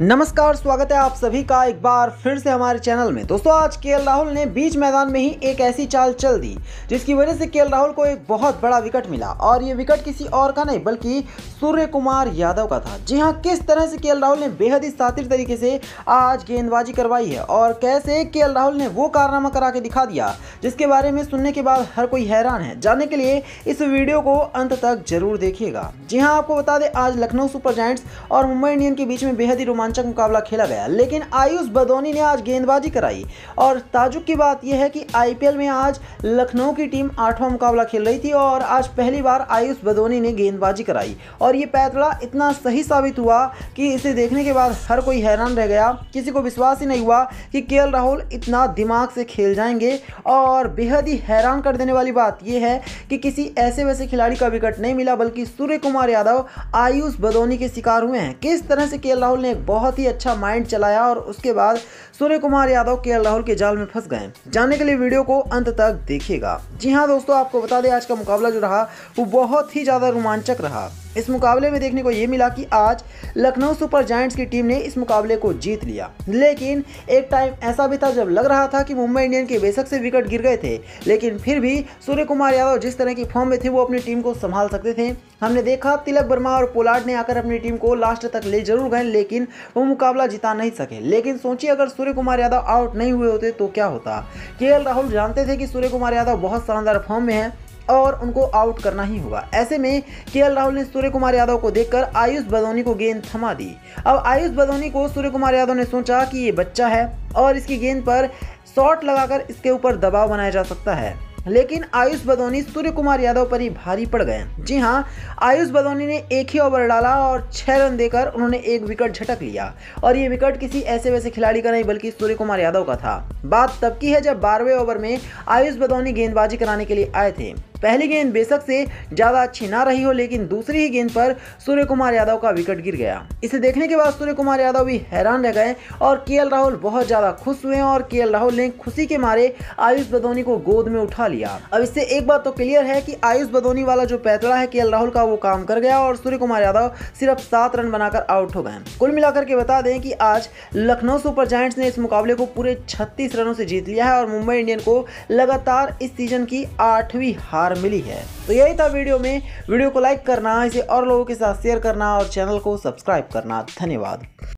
नमस्कार, स्वागत है आप सभी का एक बार फिर से हमारे चैनल में। दोस्तों, आज केएल राहुल ने बीच मैदान में ही एक ऐसी चाल चल दी जिसकी वजह से केएल राहुल को एक बहुत बड़ा विकेट मिला और ये विकेट किसी और का नहीं बल्कि सूर्य कुमार यादव का था। जी हां, किस तरह से केएल राहुल ने बेहद ही शातिर तरीके से आज गेंदबाजी करवाई है और कैसे केएल राहुल ने वो कारनामा करा के दिखा दिया जिसके बारे में सुनने के बाद हर कोई हैरान है। जानने के लिए इस वीडियो को अंत तक जरूर देखिएगा। जी हाँ, आपको बता दें, आज लखनऊ सुपर जायंट्स और मुंबई इंडियंस के बीच में बेहद ही रोमांचक मुकाबला खेला गया, लेकिन आयुष बदौनी ने आज गेंदबाजी कराई। और ताजुब की बात यह है कि आईपीएल में आज लखनऊ की टीम 8वां मुकाबला खेल रही थी और आज पहली बार आयुष बदौनी ने गेंदबाजी कराई और ये पैंतरा इतना सही साबित हुआ कि इसे देखने के बाद हर कोई हैरान रह गया। किसी को विश्वास ही नहीं हुआ कि केएल राहुल इतना दिमाग से खेल जाएंगे। और बेहद ही हैरान कर देने वाली बात यह है कि किसी ऐसे वैसे खिलाड़ी का विकेट नहीं मिला बल्कि सूर्य कुमार यादव आयुष बदौनी के शिकार हुए हैं। किस तरह से केएल राहुल ने एक बहुत ही अच्छा माइंड चलाया और उसके बाद सूर्य कुमार यादव केएल राहुल के जाल में फंस गए। जानने के लिए वीडियो को अंत तक देखिएगा। जी हां दोस्तों, आपको बता दें, आज का मुकाबला जो रहा वो बहुत ही ज़्यादा रोमांचक रहा। इस मुकाबले में देखने को ये मिला कि आज लखनऊ सुपर जायंट्स की टीम ने इस मुकाबले को जीत लिया, लेकिन एक टाइम ऐसा भी था जब लग रहा था कि मुंबई इंडियंस के बेशक से विकेट गिर गए थे, लेकिन फिर भी सूर्य कुमार यादव जिस तरह की फॉर्म में थे वो अपनी टीम को संभाल सकते थे। हमने देखा तिलक वर्मा और पोलार्ड ने आकर अपनी टीम को लास्ट तक ले जरूर गए, लेकिन वो मुकाबला जिता नहीं सके। लेकिन सोचिए, अगर सूर्य कुमार यादव आउट नहीं हुए होते तो क्या होता। केएल राहुल जानते थे कि सूर्य कुमार यादव बहुत शानदार फॉर्म में है और उनको आउट करना ही होगा। ऐसे में केएल राहुल ने सूर्य कुमार यादव को देखकर आयुष बदौनी को गेंद थमा दी। अब आयुष बदौनी को सूर्य कुमार यादव ने सोचा कि ये बच्चा है और इसकी गेंद पर शॉट लगाकर इसके ऊपर दबाव बनाया जा सकता है, लेकिन आयुष बदौनी सूर्य कुमार यादव पर ही भारी पड़ गए। जी हां, आयुष बदौनी ने एक ही ओवर डाला और 6 रन देकर उन्होंने एक विकेट झटक लिया और ये विकेट किसी ऐसे वैसे खिलाड़ी का नहीं बल्कि सूर्य कुमार यादव का था। बात तब की है जब 12वें ओवर में आयुष बदौनी गेंदबाजी कराने के लिए आए थे। पहली गेंद बेशक से ज़्यादा अच्छी ना रही हो, लेकिन दूसरी ही गेंद पर सूर्य कुमार यादव का विकेट गिर गया। इसे देखने के बाद सूर्य कुमार यादव भी हैरान रह गए और केएल राहुल बहुत ज़्यादा खुश हुए और केएल राहुल ने खुशी के मारे आयुष बदौनी को गोद में उठा लिया। अब इससे एक बात तो क्लियर है कि आयुष बदौनी वाला जो पैंतरा है केएल राहुल का वो काम कर गया और सूर्य कुमार यादव सिर्फ 7 रन बनाकर आउट हो गए। कुल मिलाकर के बता दें कि आज लखनऊ सुपर जायंट्स ने इस मुकाबले को पूरे 36 रनों से जीत लिया है और मुंबई इंडियंस को लगातार इस सीजन की 8वीं हार मिली है। तो यही था वीडियो को लाइक करना, इसे और लोगों के साथ शेयर करना और चैनल को सब्सक्राइब करना। धन्यवाद।